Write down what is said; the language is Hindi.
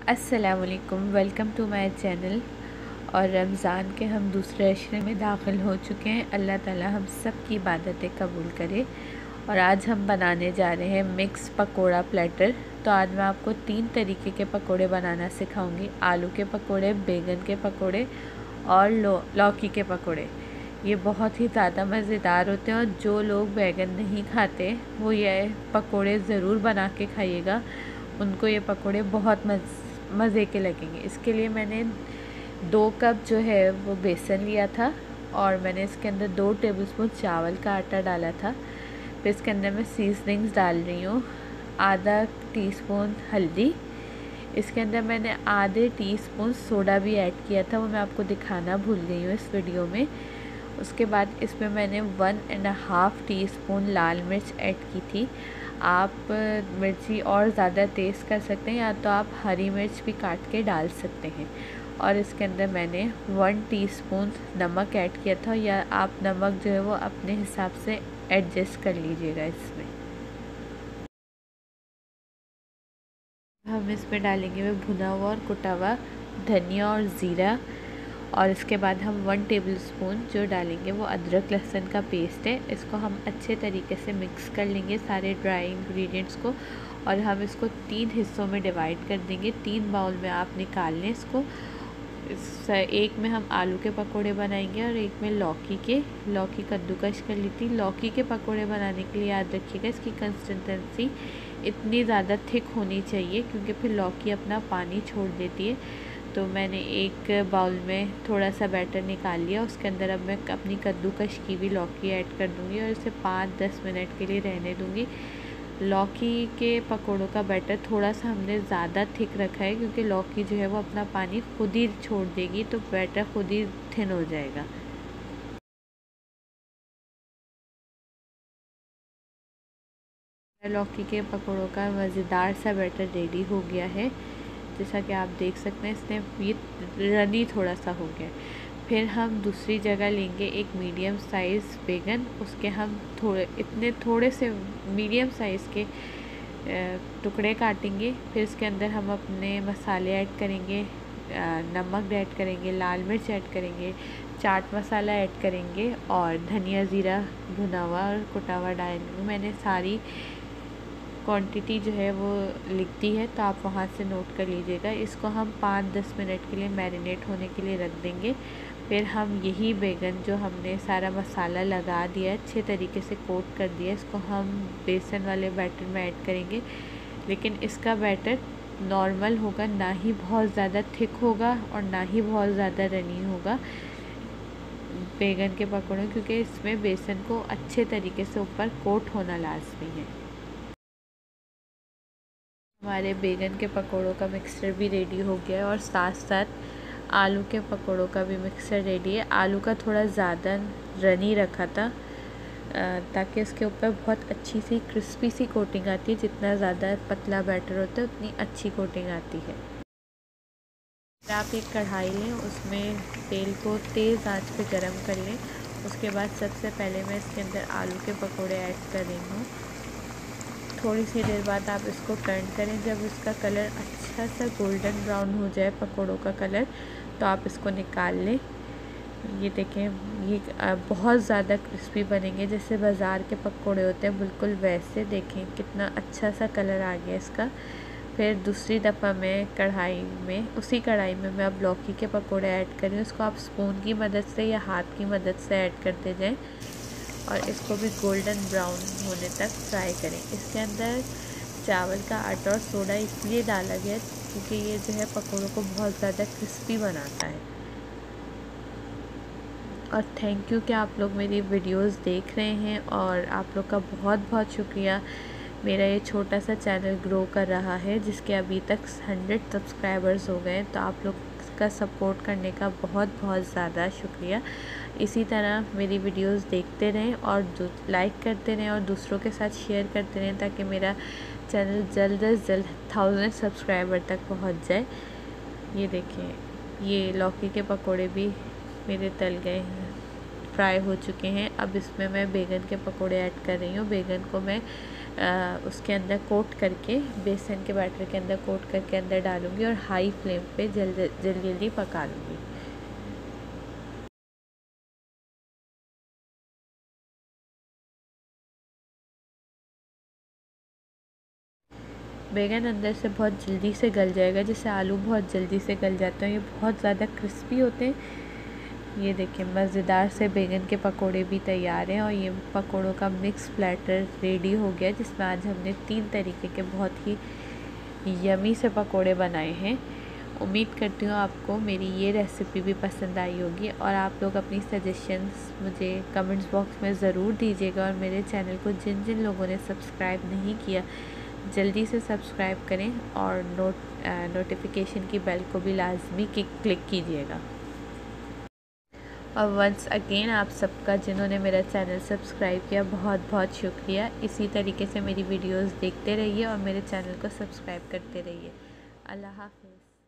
अस्सलामुअलैकुम, वेलकम टू माय चैनल। और रमज़ान के हम दूसरे अशरे में दाखिल हो चुके हैं। अल्लाह ताला हम सब की इबादतें कबूल करे। और आज हम बनाने जा रहे हैं मिक्स पकोड़ा प्लेटर। तो आज मैं आपको 3 तरीके के पकोड़े बनाना सिखाऊंगी। आलू के पकोड़े, बैगन के पकोड़े और लौकी के पकोड़े। ये बहुत ही ज़्यादा मज़ेदार होते हैं और जो लोग बैगन नहीं खाते वो ये पकोड़े ज़रूर बना के खाइएगा, उनको ये पकोड़े बहुत मज़े के लगेंगे। इसके लिए मैंने 2 कप जो है वो बेसन लिया था और मैंने इसके अंदर 2 टेबलस्पून चावल का आटा डाला था। फिर इसके अंदर मैं सीजनिंग्स डाल रही हूँ। आधा टीस्पून हल्दी, इसके अंदर मैंने आधे टीस्पून सोडा भी ऐड किया था, वो मैं आपको दिखाना भूल गई हूँ इस वीडियो में। उसके बाद इसमें मैंने 1.5 टीस्पून लाल मिर्च ऐड की थी। आप मिर्ची और ज़्यादा तेज़ कर सकते हैं या तो आप हरी मिर्च भी काट के डाल सकते हैं। और इसके अंदर मैंने 1 टीस्पून नमक ऐड किया था, या आप नमक जो है वो अपने हिसाब से एडजस्ट कर लीजिएगा। इसमें हम इसमें डालेंगे वो भुना हुआ और कुटा हुआ धनिया और ज़ीरा। और इसके बाद हम 1 टेबलस्पून जो डालेंगे वो अदरक लहसुन का पेस्ट है। इसको हम अच्छे तरीके से मिक्स कर लेंगे सारे ड्राई इंग्रेडिएंट्स को, और हम इसको 3 हिस्सों में डिवाइड कर देंगे। 3 बाउल में आप निकाल लें इसको। एक में हम आलू के पकोड़े बनाएंगे और एक में लौकी कद्दूकश कर ली थी। लौकी के पकोड़े बनाने के लिए याद रखिएगा इसकी कंसिस्टेंसी इतनी ज़्यादा थिक होनी चाहिए, क्योंकि फिर लौकी अपना पानी छोड़ देती है। तो मैंने एक बाउल में थोड़ा सा बैटर निकाल लिया, उसके अंदर अब मैं अपनी कद्दूकश की भी लौकी ऐड कर दूँगी और इसे 5-10 मिनट के लिए रहने दूँगी। लौकी के पकोड़ों का बैटर थोड़ा सा हमने ज़्यादा थिक रखा है, क्योंकि लौकी जो है वो अपना पानी खुद ही छोड़ देगी, तो बैटर खुद ही थिन हो जाएगा। लौकी के पकोड़ों का मज़ेदार सा बैटर रेडी हो गया है। जैसा कि आप देख सकते हैं इसने ये रनी थोड़ा सा हो गया। फिर हम दूसरी जगह लेंगे एक मीडियम साइज़ बैगन, उसके हम थोड़े से मीडियम साइज़ के टुकड़े काटेंगे। फिर इसके अंदर हम अपने मसाले ऐड करेंगे, नमक ऐड करेंगे, लाल मिर्च ऐड करेंगे, चाट मसाला ऐड करेंगे और धनिया ज़ीरा भुना हुआ और कुटा हुआ डालेंगे। मैंने सारी क्वांटिटी जो है वो लिख दी है, तो आप वहाँ से नोट कर लीजिएगा। इसको हम 5-10 मिनट के लिए मैरिनेट होने के लिए रख देंगे। फिर हम यही बैगन जो हमने सारा मसाला लगा दिया, अच्छे तरीके से कोट कर दिया, इसको हम बेसन वाले बैटर में ऐड करेंगे। लेकिन इसका बैटर नॉर्मल होगा, ना ही बहुत ज़्यादा थिक होगा और ना ही बहुत ज़्यादा रनी होगा बैगन के पकौड़े, क्योंकि इसमें बेसन को अच्छे तरीके से ऊपर कोट होना लाजमी है। हमारे बैगन के पकोड़ों का मिक्सचर भी रेडी हो गया है और साथ साथ आलू के पकोड़ों का भी मिक्सचर रेडी है। आलू का थोड़ा ज़्यादा रनी रखा था ताकि उसके ऊपर बहुत अच्छी सी क्रिस्पी सी कोटिंग आती है। जितना ज़्यादा पतला बैटर होता है उतनी अच्छी कोटिंग आती है। आप एक कढ़ाई लें, उसमें तेल को तेज़ आंच पे गरम कर लें। उसके बाद सबसे पहले मैं इसके अंदर आलू के पकोड़े ऐड कर रही हूँ। थोड़ी सी देर बाद आप इसको टर्न करें। जब इसका कलर अच्छा सा गोल्डन ब्राउन हो जाए पकोड़ों का कलर, तो आप इसको निकाल लें। ये देखें, ये बहुत ज़्यादा क्रिस्पी बनेंगे, जैसे बाज़ार के पकोड़े होते हैं बिल्कुल वैसे। देखें कितना अच्छा सा कलर आ गया इसका। फिर दूसरी दफ़ा मैं उसी कढ़ाई में मैं अब लौकी के पकोड़े ऐड कर रही हूँ। उसको आप स्पून की मदद से या हाथ की मदद से ऐड करते जाएं और इसको भी गोल्डन ब्राउन होने तक फ्राई करें। इसके अंदर चावल का आटा और सोडा इसलिए डाला गया क्योंकि ये जो है पकोड़ों को बहुत ज़्यादा क्रिस्पी बनाता है। और थैंक यू कि आप लोग मेरी वीडियोस देख रहे हैं, और आप लोग का बहुत बहुत शुक्रिया। मेरा ये छोटा सा चैनल ग्रो कर रहा है, जिसके अभी तक 100 सब्सक्राइबर्स हो गए हैं। तो आप लोग का सपोर्ट करने का बहुत बहुत ज़्यादा शुक्रिया। इसी तरह मेरी वीडियोस देखते रहें और लाइक करते रहें और दूसरों के साथ शेयर करते रहें, ताकि मेरा चैनल जल्द से जल्द 1000 सब्सक्राइबर तक पहुंच जाए। ये देखें, ये लौकी के पकोड़े भी मेरे तल गए हैं, फ्राई हो चुके हैं। अब इसमें मैं बैगन के पकोड़े ऐड कर रही हूँ। बैगन को मैं उसके अंदर कोट करके, बेसन के बैटर के अंदर कोट करके अंदर डालूँगी और हाई फ्लेम पे जल्दी पका लूँगी। बैगन अंदर से बहुत जल्दी से गल जाएगा, जैसे आलू बहुत जल्दी से गल जाते हैं। ये बहुत ज़्यादा क्रिस्पी होते हैं। ये देखिए मज़ेदार से बैगन के पकोड़े भी तैयार हैं और ये पकोड़ों का मिक्स प्लेटर रेडी हो गया, जिसमें आज हमने 3 तरीके के बहुत ही यमी से पकोड़े बनाए हैं। उम्मीद करती हूँ आपको मेरी ये रेसिपी भी पसंद आई होगी और आप लोग अपनी सजेशंस मुझे कमेंट्स बॉक्स में ज़रूर दीजिएगा। और मेरे चैनल को जिन जिन लोगों ने सब्सक्राइब नहीं किया जल्दी से सब्सक्राइब करें और नोटिफिकेशन की बेल को भी लाजमी क्लिक कीजिएगा। और वंस अगेन आप सबका जिन्होंने मेरा चैनल सब्सक्राइब किया बहुत बहुत शुक्रिया। इसी तरीके से मेरी वीडियोस देखते रहिए और मेरे चैनल को सब्सक्राइब करते रहिए। अल्लाह हाफ़िज़।